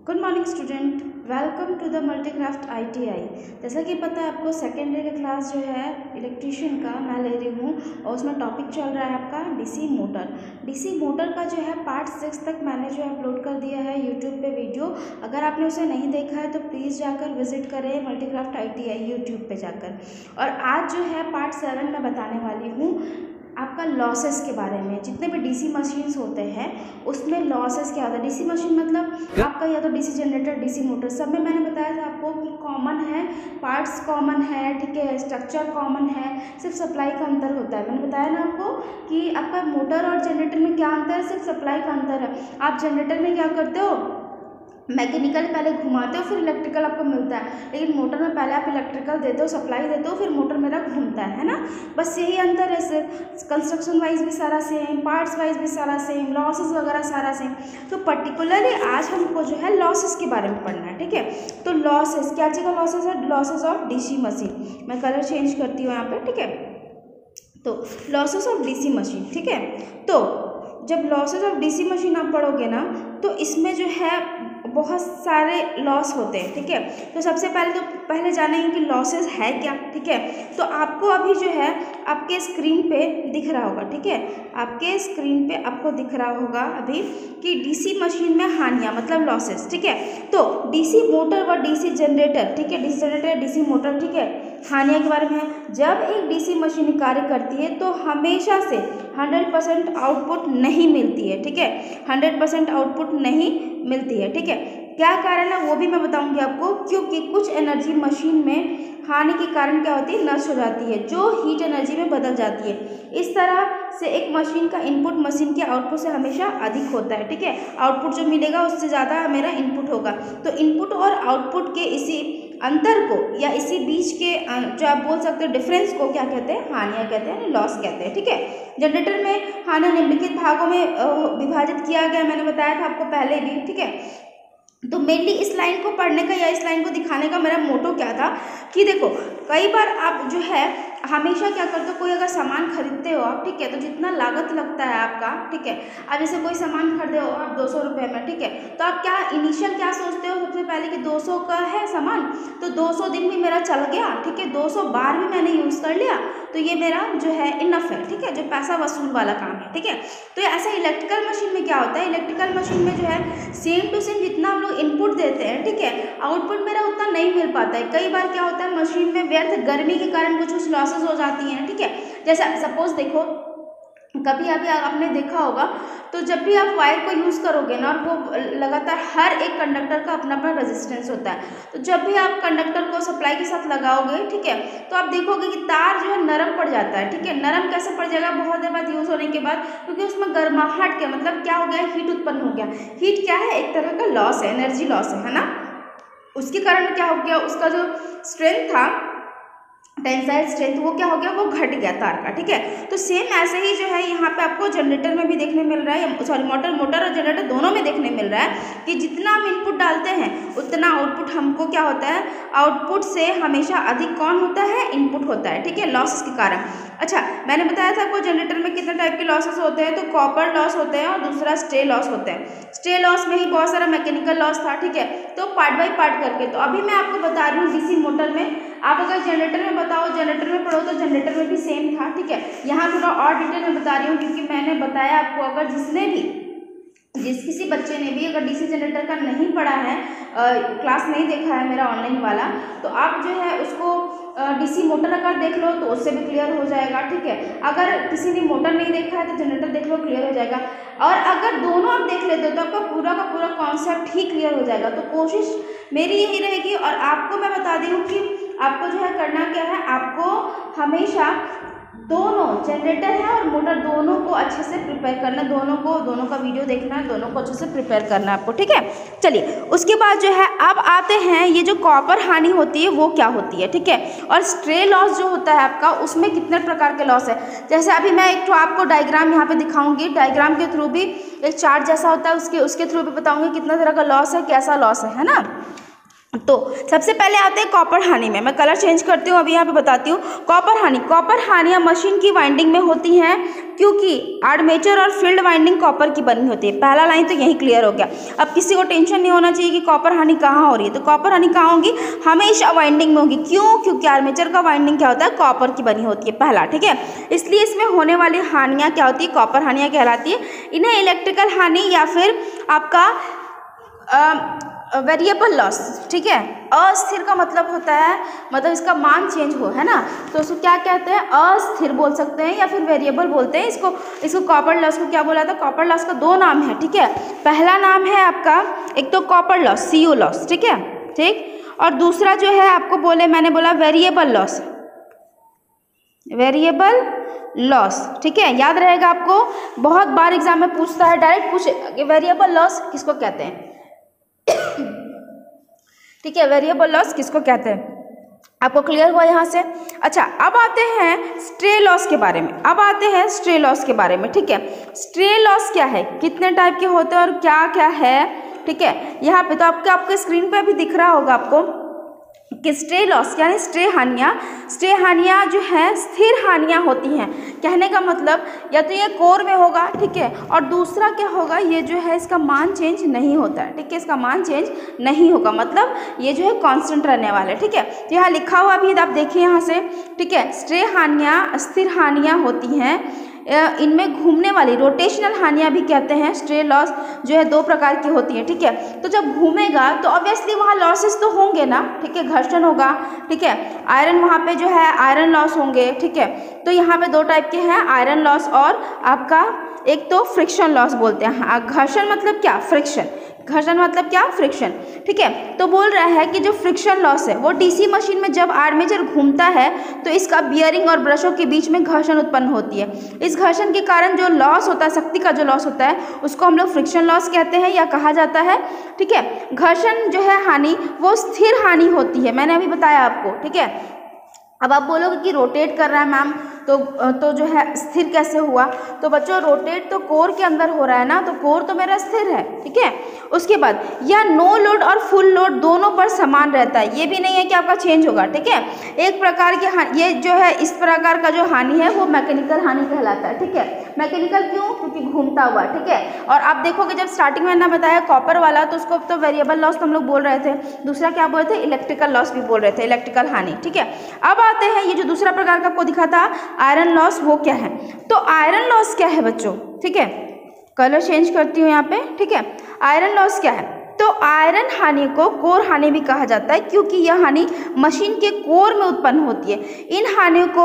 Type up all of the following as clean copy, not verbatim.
Good morning student, welcome to the multicraft ITI। जैसा कि पता है आपको, सेकेंड डे का क्लास जो है इलेक्ट्रीशियन का मैं ले रही हूँ और उसमें टॉपिक चल रहा है आपका डीसी मोटर। डीसी मोटर का जो है पार्ट 6 तक मैंने जो है अपलोड कर दिया है यूट्यूब पे वीडियो। अगर आपने उसे नहीं देखा है तो प्लीज़ जाकर विजिट करें मल्टीक्राफ्ट ITI यूट्यूब पे जाकर। और आज जो है पार्ट 7 में बताने वाली हूँ आपका लॉसेस के बारे में। जितने भी डीसी मशीन्स होते हैं उसमें लॉसेस क्या होता है। डीसी मशीन मतलब आपका या तो डीसी जनरेटर, डीसी मोटर, सब में मैंने बताया था आपको कि कॉमन है, पार्ट्स कॉमन है, ठीक है, स्ट्रक्चर कॉमन है, सिर्फ सप्लाई का अंतर होता है। मैंने बताया ना आपको कि आपका मोटर और जनरेटर में क्या अंतर है, सिर्फ सप्लाई का अंतर है। आप जनरेटर में क्या करते हो, मैकेनिकल पहले घुमाते हो फिर इलेक्ट्रिकल आपको मिलता है, लेकिन मोटर में पहले आप इलेक्ट्रिकल देते हो, सप्लाई देते हो, फिर मोटर मेरा घूमता है ना। बस यही अंतर है। सिर्फ कंस्ट्रक्शन वाइज भी सारा सेम, पार्ट्स वाइज भी सारा सेम, लॉसेस वगैरह सारा सेम। तो पर्टिकुलरली आज हमको जो है लॉसेस के बारे में पढ़ना है, ठीक है। तो लॉसेस क्या चीज़ का लॉसेस है, लॉसेस ऑफ डीसी मशीन। मैं कलर चेंज करती हूँ यहाँ पे, ठीक है। तो लॉसेस ऑफ डीसी मशीन, ठीक है। तो जब लॉसेस ऑफ डीसी मशीन आप पढ़ोगे ना तो इसमें जो है बहुत सारे लॉस होते हैं, ठीक है। तो सबसे पहले जानेंगे कि लॉसेस है क्या, ठीक है। तो आपको अभी जो है आपके स्क्रीन पे दिख रहा होगा, ठीक है, आपके स्क्रीन पे आपको दिख रहा होगा अभी कि डीसी मशीन में हानियाँ मतलब लॉसेस, ठीक है। तो डीसी मोटर व डीसी जनरेटर, ठीक है, डीसी जनरेटर, डीसी मोटर, ठीक है, हानियाँ के बारे में है। जब एक डीसी मशीन कार्य करती है तो हमेशा से 100% आउटपुट नहीं मिलती है, ठीक है, 100% आउटपुट नहीं मिलती है, ठीक है। क्या कारण है वो भी मैं बताऊंगी आपको, क्योंकि कुछ एनर्जी मशीन में हानि के कारण क्या होती है, नष्ट हो जाती है, जो हीट एनर्जी में बदल जाती है। इस तरह से एक मशीन का इनपुट मशीन के आउटपुट से हमेशा अधिक होता है, ठीक है। आउटपुट जो मिलेगा उससे ज़्यादा मेरा इनपुट होगा। तो इनपुट और आउटपुट के इसी अंतर को या इसी बीच के जो आप बोल सकते हो डिफरेंस को क्या कहते हैं, हानियाँ कहते हैं, लॉस कहते हैं, ठीक है। जनरेटर में हानि निम्नलिखित भागों में विभाजित किया गया, मैंने बताया था आपको पहले भी, ठीक है। तो मेनली इस लाइन को पढ़ने का या इस लाइन को दिखाने का मेरा मोटो क्या था कि देखो, कई बार आप जो है हमेशा क्या करते हो, कोई अगर सामान खरीदते हो आप, ठीक है, तो जितना लागत लगता है आपका, ठीक है, अब जैसे कोई सामान खरीदे हो आप 200 रुपये में, ठीक है, तो आप क्या इनिशियल क्या सोचते हो सबसे पहले कि 200 का है सामान तो 200 दिन भी मेरा चल गया, ठीक है, 200 बार भी मैंने यूज़ कर लिया तो ये मेरा जो है इनफ है, ठीक है, जो पैसा वसूल वाला काम है, ठीक है। तो ऐसा इलेक्ट्रिकल मशीन में क्या होता है, इलेक्ट्रिकल मशीन में जो है सेम टू सेम जितना हम लोग इनपुट देते हैं, ठीक है, आउटपुट मेरा उतना नहीं मिल पाता है। कई बार क्या होता है मशीन में व्यर्थ गर्मी के कारण कुछ लॉसेस हो जाती हैं, ठीक है। जैसे सपोज देखो, कभी अभी आपने देखा होगा तो जब भी आप वायर को यूज़ करोगे ना, और वो लगातार हर एक कंडक्टर का अपना अपना रेजिस्टेंस होता है, तो जब भी आप कंडक्टर को सप्लाई के साथ लगाओगे, ठीक है, तो आप देखोगे कि तार जो है नरम पड़ जाता है, ठीक है। नरम कैसे पड़ जाएगा, बहुत देर बाद यूज़ होने के बाद, क्योंकि उसमें गर्माहट के मतलब क्या हो गया, हीट उत्पन्न हो गया। हीट क्या है, एक तरह का लॉस है, एनर्जी लॉस है ना। उसके कारण क्या हो गया, उसका जो स्ट्रेंथ था, टेंसाइल स्ट्रेंथ, वो क्या हो गया, वो घट गया तार का, ठीक है। तो सेम ऐसे ही जो है यहाँ पे आपको जनरेटर में भी देखने मिल रहा है, सॉरी मोटर और जनरेटर दोनों में देखने मिल रहा है कि जितना हम इनपुट डालते हैं उतना आउटपुट हमको क्या होता है, आउटपुट से हमेशा अधिक कौन होता है, इनपुट होता है, ठीक है, लॉसेस के कारण। अच्छा, मैंने बताया था आपको जनरेटर में कितने टाइप के लॉसेस होते हैं, तो कॉपर लॉस होते हैं और दूसरा स्ट्रे लॉस होते हैं। स्ट्रे लॉस में ही बहुत सारा मैकेनिकल लॉस था, ठीक है। तो पार्ट बाय पार्ट करके, तो अभी मैं आपको बता रही हूँ डीसी मोटर में। आप अगर जनरेटर में बताओ, जनरेटर में पढ़ो तो जनरेटर में भी सेम था, ठीक है। यहाँ थोड़ा और डिटेल में बता रही हूँ क्योंकि मैंने बताया आपको, अगर किसी बच्चे ने भी अगर डीसी जनरेटर का नहीं पढ़ा है, क्लास नहीं देखा है मेरा ऑनलाइन वाला, तो आप जो है उसको डीसी मोटर अगर देख लो तो उससे भी क्लियर हो जाएगा, ठीक है। अगर किसी ने मोटर नहीं देखा है तो जनरेटर देख लो, क्लियर हो जाएगा। और अगर दोनों आप देख लेते हो तो आपका पूरा का पूरा कॉन्सेप्ट ही क्लियर हो जाएगा। तो कोशिश मेरी यही रहेगी, और आपको मैं बता दी हूँ कि आपको जो है करना क्या है, आपको हमेशा दोनों जनरेटर है और मोटर दोनों को अच्छे से प्रिपेयर करना, दोनों का वीडियो देखना है, दोनों को अच्छे से प्रिपेयर करना है आपको, ठीक है। चलिए, उसके बाद जो है अब आते हैं ये जो कॉपर हानि होती है वो क्या होती है, ठीक है। और स्ट्रे लॉस जो होता है आपका, उसमें कितने प्रकार के लॉस है। जैसे अभी मैं एक तो आपको डायग्राम यहाँ पे दिखाऊंगी, डायग्राम के थ्रू भी, एक चार्ट जैसा होता है उसके थ्रू भी बताऊंगी कितना तरह का लॉस है, कैसा लॉस है ना। तो सबसे पहले आते हैं कॉपर हानि में। मैं कलर चेंज करती हूँ, अभी यहाँ पे बताती हूँ। कॉपर हानियाँ मशीन की वाइंडिंग में होती हैं क्योंकि आर्मेचर और फील्ड वाइंडिंग कॉपर की बनी होती है। पहला लाइन तो यही क्लियर हो गया। अब किसी को टेंशन नहीं होना चाहिए कि कॉपर हानि कहाँ हो रही है। तो कॉपर हानि कहाँ होगी? हमेशा वाइंडिंग में होगी। क्यों? क्योंकि आर्मेचर का वाइंडिंग क्या होता है? कॉपर की बनी होती है, पहला, ठीक है। इसलिए इसमें होने वाली हानियाँ क्या होती है? कॉपर हानियाँ कहलाती है। इन्हें इलेक्ट्रिकल हानि या फिर आपका वेरिएबल लॉस, ठीक है। अस्थिर का मतलब होता है, मतलब इसका मान चेंज हो, है ना, तो उसको क्या कहते हैं? अस्थिर बोल सकते हैं या फिर वेरिएबल बोलते हैं इसको कॉपर लॉस को क्या बोला था? कॉपर लॉस का दो नाम है, ठीक है। पहला नाम है आपका, एक तो कॉपर लॉस, CO लॉस, ठीक है, ठीक। और दूसरा जो है आपको मैंने बोला वेरिएबल लॉस, वेरिएबल लॉस, ठीक है। याद रहेगा आपको, बहुत बार एग्जाम में पूछता है, डायरेक्ट पूछेगा कि वेरिएबल लॉस किसको कहते हैं, ठीक है। वेरिएबल लॉस किसको कहते हैं? आपको क्लियर हुआ यहाँ से? अच्छा, अब आते हैं स्ट्रे लॉस के बारे में। स्ट्रे लॉस के बारे में, ठीक है। स्ट्रे लॉस क्या है, कितने टाइप के होते हैं और क्या क्या है, ठीक है। यहाँ पे तो आपके स्क्रीन पे भी दिख रहा होगा आपको कि स्ट्रे लॉस यानी स्ट्रे हानियाँ जो है स्थिर हानियाँ होती हैं। कहने का मतलब या तो ये कोर में होगा, ठीक है, और दूसरा क्या होगा, ये जो है इसका मान चेंज नहीं होता है, ठीक है। इसका मान चेंज नहीं होगा, मतलब ये जो है कांस्टेंट रहने वाला है, ठीक है। तो यहाँ लिखा हुआ भी आप देखिए यहाँ से, ठीक है। स्ट्रे हानियाँ स्थिर हानियाँ होती हैं, इनमें घूमने वाली रोटेशनल हानियाँ भी कहते हैं। स्ट्रे लॉस जो है दो प्रकार की होती है, ठीक है। तो जब घूमेगा तो ऑब्वियसली वहाँ लॉसेस तो होंगे ना, ठीक है, घर्षण होगा, ठीक है। आयरन वहाँ पे जो है आयरन लॉस होंगे, ठीक है। तो यहाँ पे दो टाइप के हैं, आयरन लॉस और आपका एक तो फ्रिक्शन लॉस बोलते हैं। घर्षण मतलब क्या? फ्रिक्शन। घर्षण मतलब क्या? फ्रिक्शन, ठीक है। तो बोल रहा है कि जो फ्रिक्शन लॉस है वो डीसी मशीन में जब आर्मेचर घूमता है तो इसका बियरिंग और ब्रशों के बीच में घर्षण उत्पन्न होती है। इस घर्षण के कारण जो लॉस होता है, शक्ति का जो लॉस होता है, उसको हम लोग फ्रिक्शन लॉस कहते हैं या कहा जाता है, ठीक है। घर्षण जो है हानि वो स्थिर हानि होती है, मैंने अभी बताया आपको, ठीक है। अब आप बोलोगे कि रोटेट कर रहा है मैम, तो जो है स्थिर कैसे हुआ? तो बच्चों रोटेट तो कोर के अंदर हो रहा है ना, तो कोर तो मेरा स्थिर है, ठीक है। उसके बाद यह नो लोड और फुल लोड दोनों पर समान रहता है, ये भी नहीं है कि आपका चेंज होगा, ठीक है। एक प्रकार की ये जो है इस प्रकार का जो हानि है वो मैकेनिकल हानि कहलाता है, ठीक है। मैकेनिकल क्यों? क्योंकि घूमता हुआ, ठीक है। और आप देखोगे जब स्टार्टिंग में ना बताया कॉपर वाला, तो उसको तो वेरिएबल लॉस तो हम लोग बोल रहे थे, दूसरा क्या बोल रहे थे? इलेक्ट्रिकल लॉस भी बोल रहे थे, इलेक्ट्रिकल हानि, ठीक है। अब आते हैं ये जो दूसरा प्रकार का आपको दिखा था आयरन लॉस, वो क्या है? तो आयरन लॉस क्या है बच्चों, ठीक है। कलर चेंज करती हूँ यहाँ पे, ठीक है। आयरन लॉस क्या है? तो आयरन हानि को कोर हानि भी कहा जाता है क्योंकि यह हानि मशीन के कोर में उत्पन्न होती है। इन हानियों को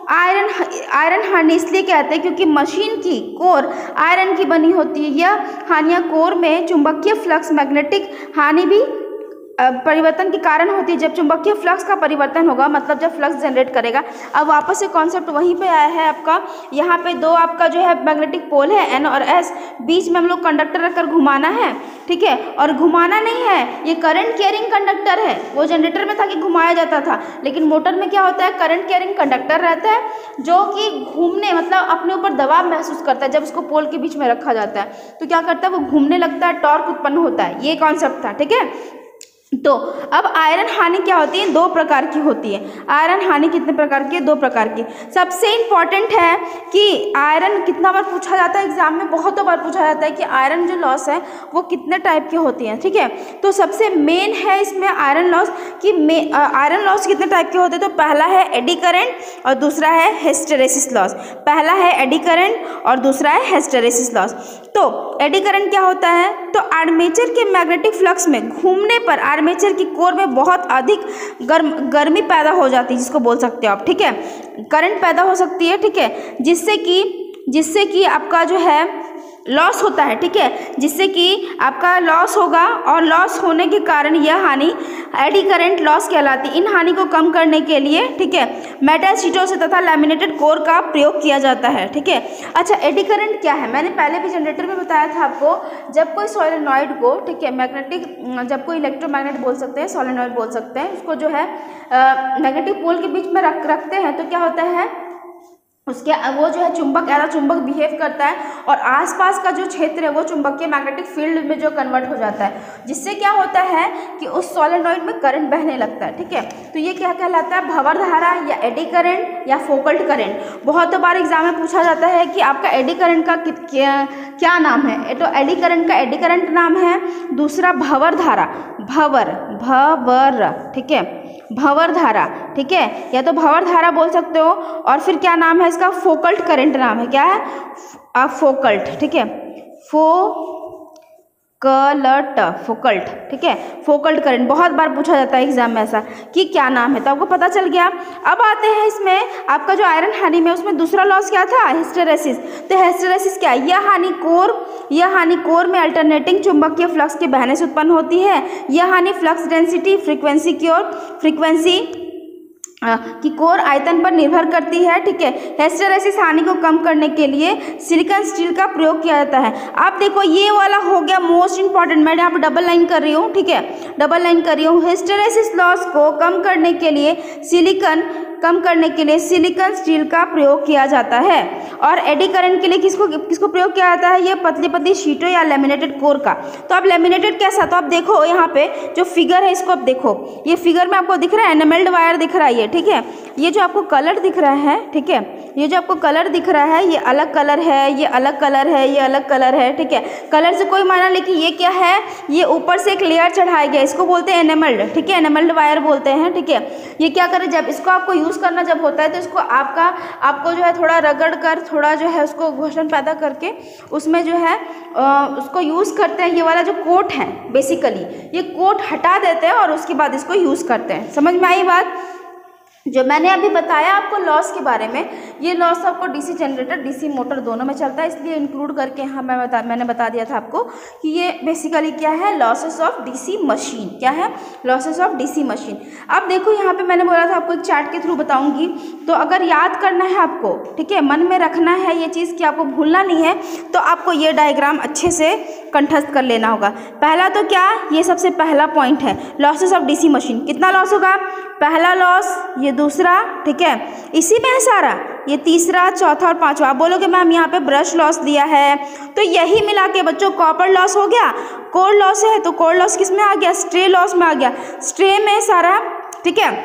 आयरन हानि इसलिए कहते हैं क्योंकि मशीन की कोर आयरन की बनी होती है। यह हानियाँ कोर में चुंबकीय फ्लक्स मैग्नेटिक हानि भी परिवर्तन के कारण होती है। जब चुंबकीय फ्लक्स का परिवर्तन होगा, मतलब जब फ्लक्स जनरेट करेगा। अब वापस से कॉन्सेप्ट वहीं पे आया है आपका, यहाँ पे दो आपका जो है मैग्नेटिक पोल है N और S, बीच में हम लोग कंडक्टर रखकर घुमाना है, ठीक है। और घुमाना नहीं है, ये करंट कैरिंग कंडक्टर है। वो जनरेटर में था कि घुमाया जाता था, लेकिन मोटर में क्या होता है? करंट कैरिंग कंडक्टर रहता है जो कि घूमने मतलब अपने ऊपर दबाव महसूस करता है। जब उसको पोल के बीच में रखा जाता है तो क्या करता है? वो घूमने लगता है, टॉर्क उत्पन्न होता है। ये कॉन्सेप्ट था, ठीक है। तो अब आयरन हानि क्या होती है? दो प्रकार की होती है। आयरन हानि कितने प्रकार की है? दो प्रकार की। सबसे इम्पॉर्टेंट है कि आयरन कितना बार पूछा जाता है एग्जाम में, बहुत बार पूछा जाता है कि आयरन जो लॉस है वो कितने टाइप की होती हैं, ठीक है। तो सबसे मेन है इसमें आयरन लॉस कि आयरन लॉस कितने टाइप के होते हैं। तो पहला है एडी करंट और दूसरा है हिस्टेरेसिस लॉस। पहला है एडी करंट और दूसरा है हिस्टेरेसिस लॉस। तो एडी करंट क्या होता है? तो आर्मेचर के मैग्नेटिक फ्लक्स में घूमने पर आर्मेचर की कोर में बहुत अधिक गर्मी पैदा हो जाती है, जिसको बोल सकते हो आप, ठीक है। करंट पैदा हो सकती है, ठीक है, जिससे कि आपका जो है लॉस होता है, ठीक है, जिससे कि आपका लॉस होगा और लॉस होने के कारण यह हानि एडी करंट लॉस कहलाती है। इन हानि को कम करने के लिए, ठीक है, मेटल शीटों से तथा लैमिनेटेड कोर का प्रयोग किया जाता है, ठीक है। अच्छा, एडी करंट क्या है? मैंने पहले भी जनरेटर में बताया था आपको। जब कोई सोलेनॉइड को, ठीक है, मैग्नेटिक, जब कोई इलेक्ट्रोमैग्नेट बोल सकते हैं, सोलेनॉइड बोल सकते हैं, उसको जो है मैग्नेटिक पोल के बीच में रखते हैं तो क्या होता है? उसके वो जो है चुंबक एज चुंबक बिहेव करता है और आसपास का जो क्षेत्र है वो चुंबकीय मैग्नेटिक फील्ड में जो कन्वर्ट हो जाता है, जिससे क्या होता है कि उस सोलेनॉइड में करंट बहने लगता है। ठीक है, तो ये क्या कहलाता है, भंवर धारा या एडी करंट या फोकल्ट करंट। बहुत बार एग्जाम में पूछा जाता है कि आपका एडी करंट का क्या नाम है, तो एडी करंट का एडी करंट नाम है, दूसरा भंवर धारा, भंवर, ठीक है, भंवर धारा, ठीक है, या तो भंवर धारा बोल सकते हो, और फिर क्या नाम है इसका, फोकल्ट करंट नाम है, क्या है, फोकल्ट, ठीक है, फोकल्ट, ठीक है, फोकल्ट करंट। बहुत बार पूछा जाता है एग्जाम में ऐसा कि क्या नाम है, तो आपको पता चल गया। अब आते हैं इसमें आपका जो आयरन हानि में, उसमें दूसरा लॉस क्या था, हिस्टेरेसिस। तो हिस्टेरेसिस क्या है, यह हानि कोर में अल्टरनेटिंग चुंबकीय फ्लक्स के बहने से उत्पन्न होती है। यह हानि फ्लक्स डेंसिटी फ्रीक्वेंसी की कोर आयतन पर निर्भर करती है। ठीक है, हिस्टेरेसिस हानि को कम करने के लिए सिलिकॉन स्टील का प्रयोग किया जाता है। आप देखो ये वाला हो गया मोस्ट इंपॉर्टेंट, मैं यहाँ पर डबल लाइन कर रही हूँ, ठीक है, डबल लाइन कर रही हूँ। हिस्टेरेसिस लॉस को कम करने के लिए सिलिकॉन स्टील का प्रयोग किया जाता है। और एडी करंट के लिए किसको प्रयोग किया जाता है, ये पतली पतली शीटों या लेमिनेटेड कोर का। तो अब लेमिनेटेड कैसा, तो आप देखो यहाँ पे जो फिगर है इसको आप देखो, ये फिगर में आपको दिख रहा है एनामेल्ड वायर दिख रहा है ये, ठीक है, ये जो आपको कलर दिख रहा है, ठीक है, ये जो आपको कलर दिख रहा है ये अलग कलर है, ये अलग कलर है, ये अलग कलर है। ठीक है, कलर से कोई मायना, लेकिन ये क्या है, ये ऊपर से एक लेयर चढ़ाया गया, इसको बोलते हैं एनामेल्ड, ठीक है, एनामेल्ड वायर बोलते हैं। ठीक है, ये क्या करें, जब इसको आपको यूज़ करना जब होता है तो इसको आपको जो है थोड़ा रगड़ कर, थोड़ा जो है उसको घर्षण पैदा करके उसमें जो है उसको यूज़ करते हैं। ये वाला जो कोट है बेसिकली ये कोट हटा देते हैं और उसके बाद इसको यूज़ करते हैं। समझ में आई बात? जो मैंने अभी बताया आपको लॉस के बारे में, ये लॉस आपको डीसी जनरेटर डीसी मोटर दोनों में चलता है, इसलिए इंक्लूड करके यहाँ मैंने बता दिया था आपको कि ये बेसिकली क्या है, लॉसेस ऑफ डीसी मशीन। क्या है, लॉसेस ऑफ डीसी मशीन। अब देखो यहाँ पे मैंने बोला था आपको एक चार्ट के थ्रू बताऊंगी, तो अगर याद करना है आपको, ठीक है, मन में रखना है ये चीज़ कि आपको भूलना नहीं है, तो आपको ये डायग्राम अच्छे से कंठस्थ कर लेना होगा। पहला तो क्या, ये सबसे पहला पॉइंट है लॉसेस ऑफ डीसी मशीन। कितना लॉस होगा, पहला लॉस, ये दूसरा, ठीक है, इसी में है सारा, ये तीसरा, चौथा और पांचवा। आप बोलोगे मैम यहाँ पे ब्रश लॉस दिया है, तो यही मिला के बच्चों कॉपर लॉस हो गया, कोर लॉस है तो कोर लॉस किस में आ गया, स्ट्रे लॉस में आ गया, स्ट्रे में सारा, ठीक है,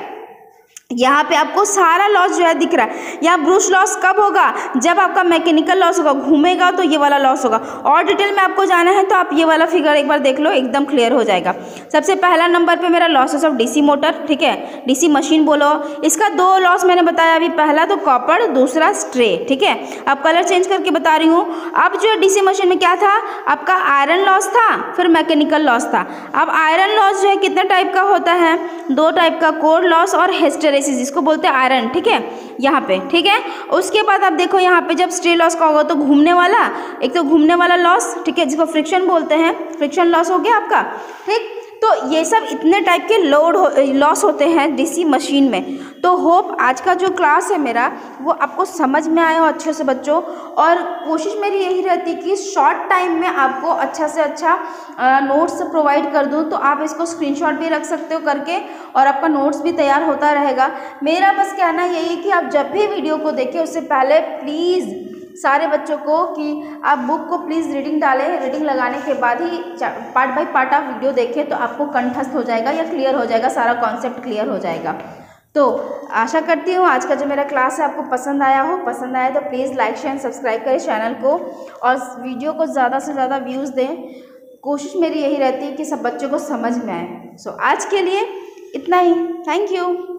यहाँ पे आपको सारा लॉस जो है दिख रहा है। यहाँ ब्रूश लॉस कब होगा, जब आपका मैकेनिकल लॉस होगा, घूमेगा तो ये वाला लॉस होगा। और डिटेल में आपको जाना है तो आप ये वाला फिगर एक बार देख लो, एकदम क्लियर हो जाएगा। सबसे पहला नंबर पे मेरा लॉसेस ऑफ डीसी मोटर, ठीक है, डीसी मशीन बोलो। इसका दो लॉस मैंने बताया अभी, पहला तो कॉपर, दूसरा स्ट्रे, ठीक है। अब कलर चेंज करके बता रही हूँ। अब जो डीसी मशीन में क्या था, आपका आयरन लॉस था, फिर मैकेनिकल लॉस था। अब आयरन लॉस जो है कितने टाइप का होता है, दो टाइप का, कोर लॉस और हिस्टेरेसिस, जिसको बोलते हैं आयरन, ठीक है, यहाँ पे, ठीक है। उसके बाद आप देखो यहाँ पे जब स्ट्रे लॉस का होगा तो घूमने वाला, एक तो घूमने वाला लॉस, ठीक है, जिसको फ्रिक्शन बोलते हैं, फ्रिक्शन लॉस हो गया आपका, ठीक। तो ये सब इतने टाइप के लॉस होते हैं डीसी मशीन में। तो होप आज का जो क्लास है मेरा वो आपको समझ में आया हो अच्छे से बच्चों, और कोशिश मेरी यही रहती है कि शॉर्ट टाइम में आपको अच्छा से अच्छा नोट्स प्रोवाइड कर दूं, तो आप इसको स्क्रीनशॉट भी रख सकते हो करके, और आपका नोट्स भी तैयार होता रहेगा। मेरा बस कहना यही है कि आप जब भी वीडियो को देखें उससे पहले प्लीज़ सारे बच्चों को कि आप बुक को प्लीज़ रीडिंग डालें, रीडिंग लगाने के बाद ही पार्ट बाय पार्ट आप वीडियो देखें, तो आपको कंठस्थ हो जाएगा या क्लियर हो जाएगा, सारा कॉन्सेप्ट क्लियर हो जाएगा। तो आशा करती हूँ आज का जो मेरा क्लास है आपको पसंद आया हो। पसंद आया तो प्लीज़ लाइक शेयर सब्सक्राइब करें चैनल को, और वीडियो को ज़्यादा से ज़्यादा व्यूज़ दें। कोशिश मेरी यही रहती है कि सब बच्चों को समझ में आए। सो आज के लिए इतना ही, थैंक यू।